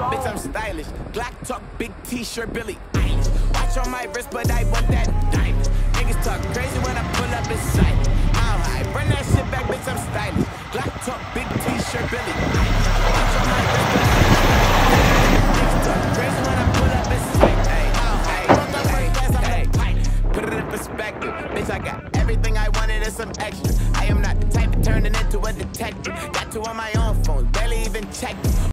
Bitch, I'm stylish. Glock talk, big t-shirt, Billy Eilish. Watch on my wrist, but I want that diamond. Niggas talk crazy when I pull up in sight. I'm high, run that shit back, bitch, I'm stylish. Glock talk, big t-shirt, Billy Eilish. Watch on my wrist, but niggas talk crazy when I pull up in sight. Put it in perspective, bitch, I got everything I wanted and some extra. I am not the type of turning into a detective. Got two on my own phone, barely even checked.